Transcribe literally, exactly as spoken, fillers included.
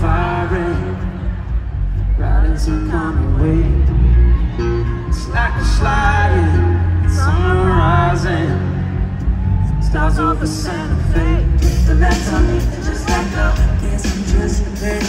firing right into coming wave. It's like a sliding, it's on the horizon. Stars over Santa Fe. The lights on me, just like love. Guess I'm just a